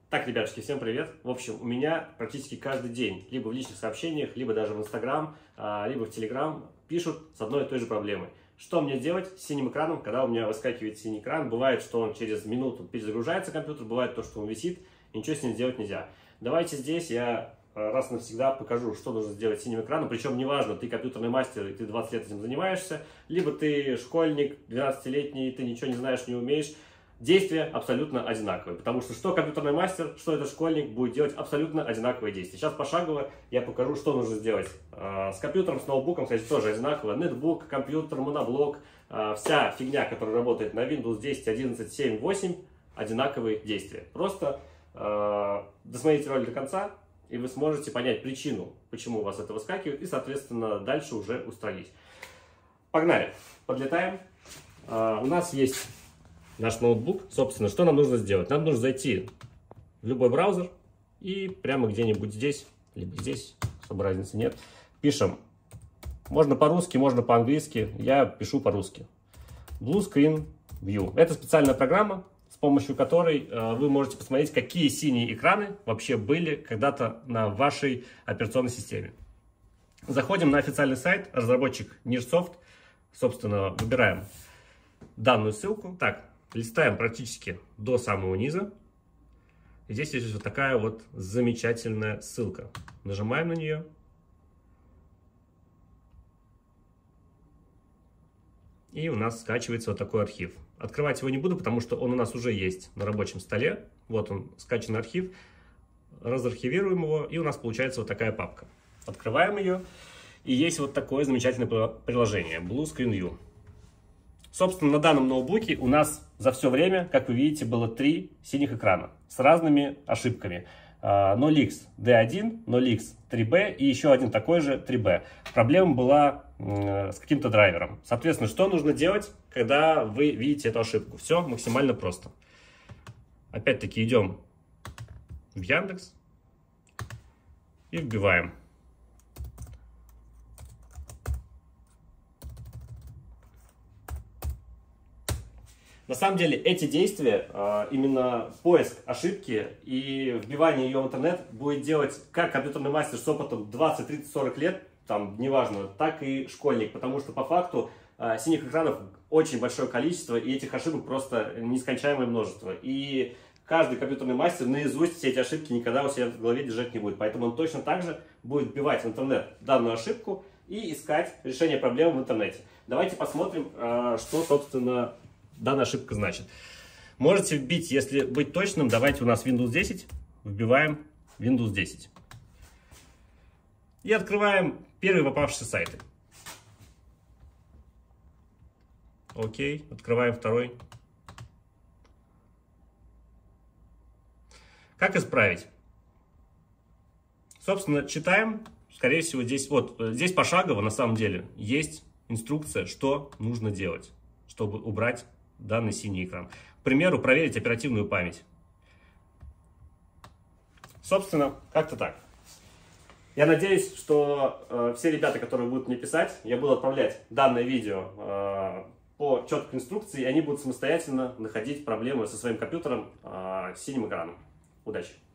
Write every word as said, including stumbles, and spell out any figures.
Так, ребятушки, всем привет! В общем, у меня практически каждый день, либо в личных сообщениях, либо даже в Инстаграм, либо в Телеграм пишут с одной и той же проблемой. Что мне делать с синим экраном, когда у меня выскакивает синий экран? Бывает, что он через минуту перезагружается компьютер, бывает то, что он висит, и ничего с ним сделать нельзя. Давайте здесь я раз и навсегда покажу, что нужно сделать с синим экраном. Причем неважно, ты компьютерный мастер и ты двадцать лет этим занимаешься, либо ты школьник, двенадцатилетний, ты ничего не знаешь, не умеешь. Действия абсолютно одинаковые, потому что что компьютерный мастер, что этот школьник будет делать абсолютно одинаковые действия. Сейчас пошагово я покажу, что нужно сделать э, с компьютером, с ноутбуком, кстати, тоже одинаково. Нетбук, компьютер, моноблок, э, вся фигня, которая работает на Windows десять, одиннадцать, семь, восемь, одинаковые действия. Просто э, досмотрите ролик до конца, и вы сможете понять причину, почему у вас это выскакивает, и, соответственно, дальше уже устранить. Погнали! Подлетаем. Э, у нас есть наш ноутбук. Собственно, что нам нужно сделать? Нам нужно зайти в любой браузер и прямо где-нибудь здесь, либо здесь, особо разницы нет, пишем. Можно по-русски, можно по-английски. Я пишу по-русски. Blue Screen View. Это специальная программа, с помощью которой э, вы можете посмотреть, какие синие экраны вообще были когда-то на вашей операционной системе. Заходим на официальный сайт, разработчик Nearsoft. Собственно, выбираем данную ссылку. Так, листаем практически до самого низа. И здесь есть вот такая вот замечательная ссылка. Нажимаем на нее. И у нас скачивается вот такой архив. Открывать его не буду, потому что он у нас уже есть на рабочем столе. Вот он, скачанный архив. Разархивируем его, и у нас получается вот такая папка. Открываем ее. И есть вот такое замечательное приложение Blue Screen View. Собственно, на данном ноутбуке у нас за все время, как вы видите, было три синих экрана с разными ошибками. ноль икс ди один, ноль икс три би и еще один такой же три би. Проблема была с каким-то драйвером. Соответственно, что нужно делать, когда вы видите эту ошибку? Все максимально просто. Опять-таки идем в Яндекс и вбиваем. На самом деле эти действия, именно поиск ошибки и вбивание ее в интернет будет делать как компьютерный мастер с опытом двадцать, тридцать, сорок лет, там неважно, так и школьник, потому что по факту синих экранов очень большое количество, и этих ошибок просто нескончаемое множество. И каждый компьютерный мастер наизусть все эти ошибки никогда у себя в голове держать не будет, поэтому он точно так же будет вбивать в интернет данную ошибку и искать решение проблемы в интернете. Давайте посмотрим, что, собственно, данная ошибка значит. Можете вбить, если быть точным, давайте у нас Windows десять, вбиваем Windows десять. И открываем первые попавшиеся сайты. Окей, открываем второй. Как исправить? Собственно, читаем. Скорее всего, здесь, вот, здесь пошагово на самом деле есть инструкция, что нужно делать, чтобы убрать данный синий экран. К примеру, проверить оперативную память. Собственно, как-то так. Я надеюсь, что э, все ребята, которые будут мне писать, я буду отправлять данное видео э, по четкой инструкции, и они будут самостоятельно находить проблемы со своим компьютером э, с синим экраном. Удачи!